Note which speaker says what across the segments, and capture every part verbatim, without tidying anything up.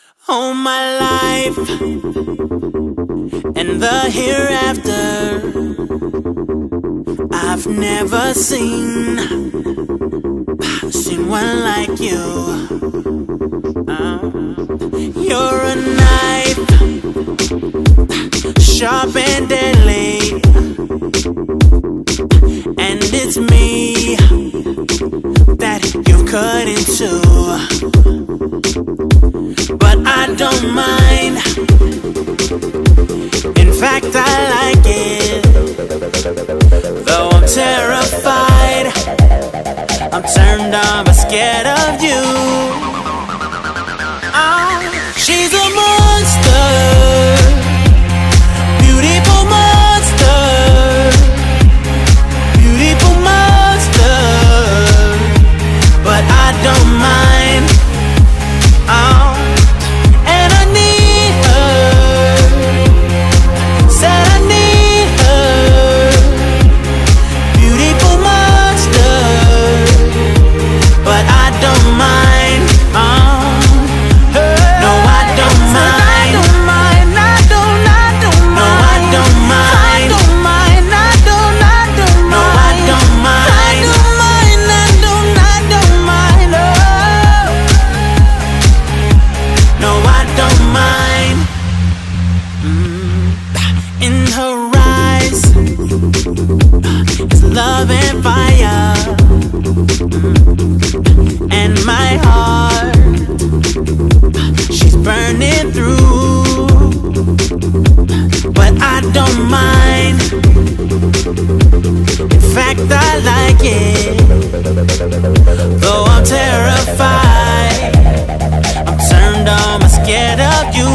Speaker 1: All my life and the hereafter, I've never seen seen one like you. uh, You're a knife, sharp and deadly, and it's me that you cut into. But I don't mind, in fact I like it. Though I'm terrified, I'm turned on but scared of you. Oh, she's a monster, beautiful monster, beautiful monster. But I don't mind. Oh, love and fire, and my heart, she's burning through. But I don't mind, in fact I like it. Though I'm terrified, I'm turned on, I'm scared of you.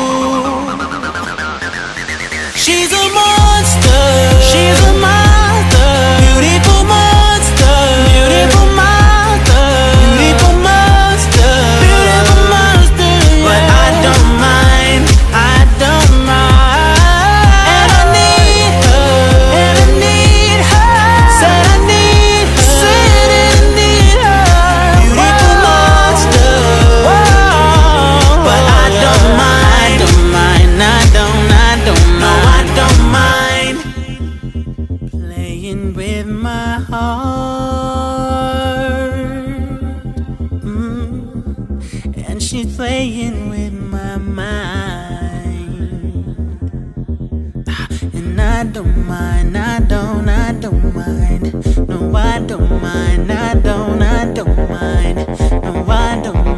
Speaker 1: She's a monster, she's a monster, beautiful monster, beautiful monster, beautiful monster, beautiful monster. But I don't mind, I don't mind. And I need her, and I need her. Said I need her, said I need her. Beautiful monster. Whoa. But I don't mind, don't mind, I don't, I don't mind. No, I don't mind playing with my heart, mm. and she's playing with my mind. And I don't mind, I don't, I don't mind. No, I don't mind, I don't, I don't mind. No, I don't mind.